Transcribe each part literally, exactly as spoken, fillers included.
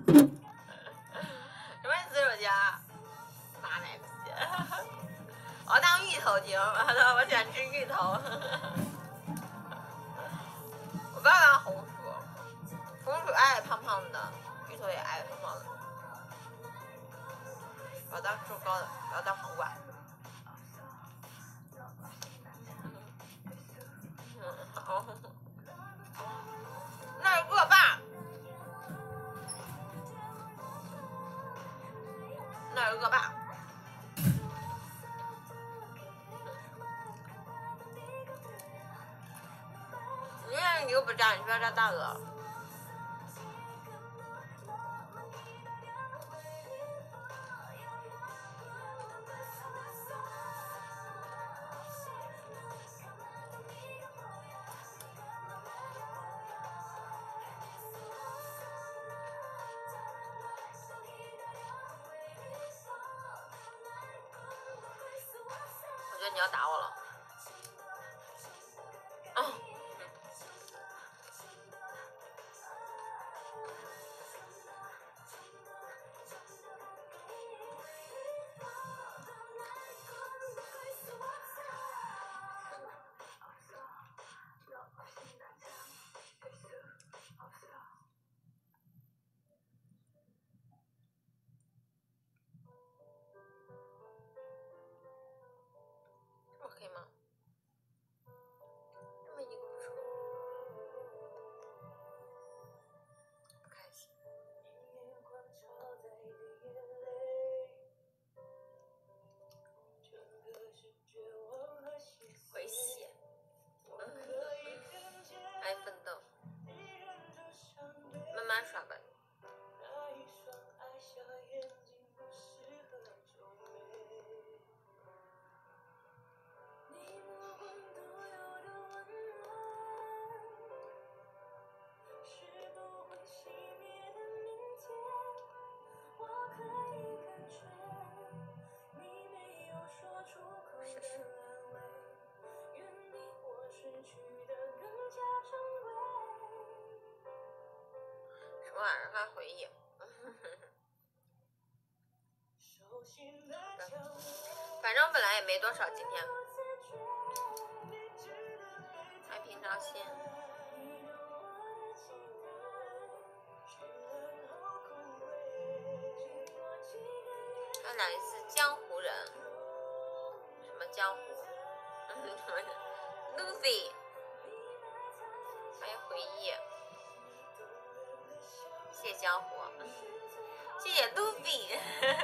什么是紫薯精？马奶皮。我当芋头精，我喜欢吃芋头。我不要当红薯，红薯爱胖胖的，芋头也爱胖胖的。我要当瘦高的，我要当黄瓜。嗯，好。那是恶霸，那是恶霸。你又不炸，你不要炸大鹅。我觉得你要打我了。哦。OK 吗？这么一个不错，不开心。回血，嗯，爱奋斗，慢慢刷吧。什么玩意儿？发回忆。反正本来也没多少，今天还平常心。他哪一次江湖人？什么江湖？嗯，什么 Lucy？ 还有回忆。谢谢江湖，谢谢 Lucy。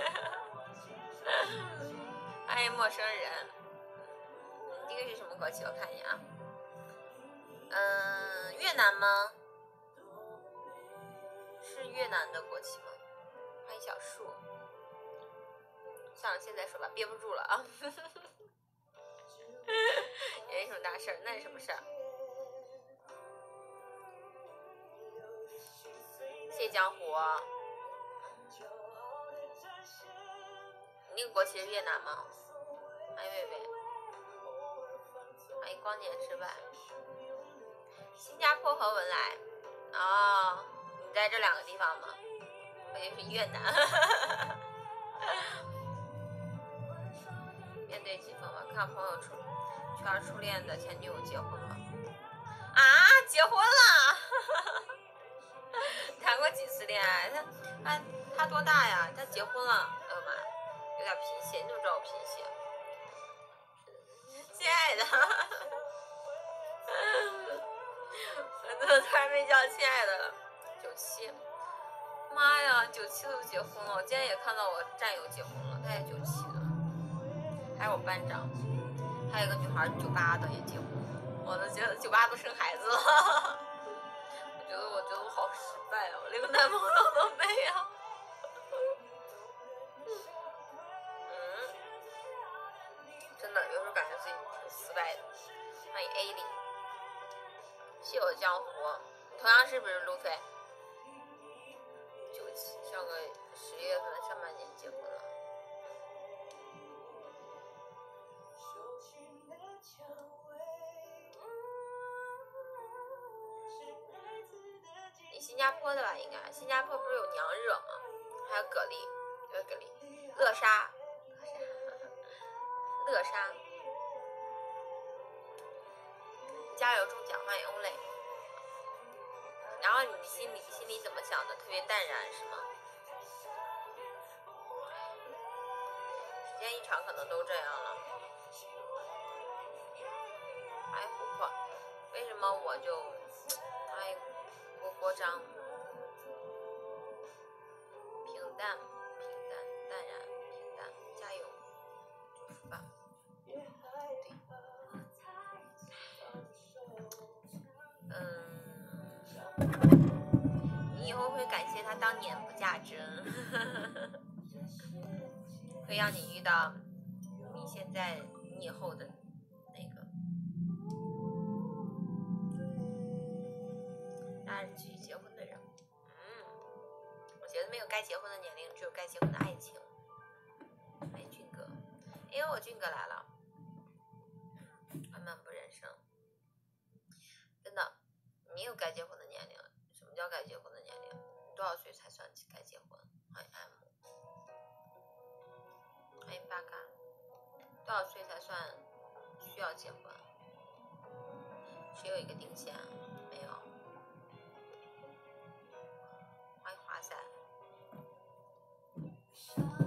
欢迎陌生人。这个是什么国旗？我看一眼啊。嗯，越南吗？是越南的国旗吗？欢迎小树。算了，现在说吧，憋不住了啊。也没什么大事儿，那是什么事儿？谢江湖。你那个国旗是越南吗？哎喂喂，欢迎光年之外。新加坡和文莱。哦，你在这两个地方吗？我以为是越南。面对季风吧，看朋友出圈初恋的前女友结婚了。啊，结婚了！谈过几次恋爱？他他他多大呀？他结婚了？哎呦妈，有点贫血，你怎么知道我贫血？亲爱的，我怎么突然被叫亲爱的了？九七，妈呀，九七都结婚了！我今天也看到我战友结婚了，他也九七的，还有我班长，还有一个女孩九八的也结婚了，我都觉得九八都生孩子了。我觉得我觉得我好失败啊，我连个男朋友都没有。嗯，真的有时候感觉自己挺失败的。欢迎 A 零，谢我江湖，同样是不是路飞？九七，上个十月份上半年结婚了。你新加加坡的吧？应该新加坡不是有娘惹吗？还有蛤蜊，有蛤蜊，乐沙，乐沙，加油中奖，欢迎欧蕾。然后你心里心里怎么想的？特别淡然是吗？时间一长可能都这样了。哎，琥珀，为什么我就哎郭郭章？平淡，平淡，淡然，平淡，加油，祝福吧。对，嗯，你以后会感谢他当年不嫁真，会让你遇到你现在你以后的那个，拉着去结婚的人。嗯，我觉得没有该结婚的年龄，只有该结婚的爱情。哎，俊哥，哎呦，我俊哥来了，漫步人生，真的，你有该结婚的年龄。什么叫该结婚的年龄？多少岁才算该结婚？欢迎 M， 欢迎八嘎。多少岁才算需要结婚？只有一个定线，没有。欢迎华仔。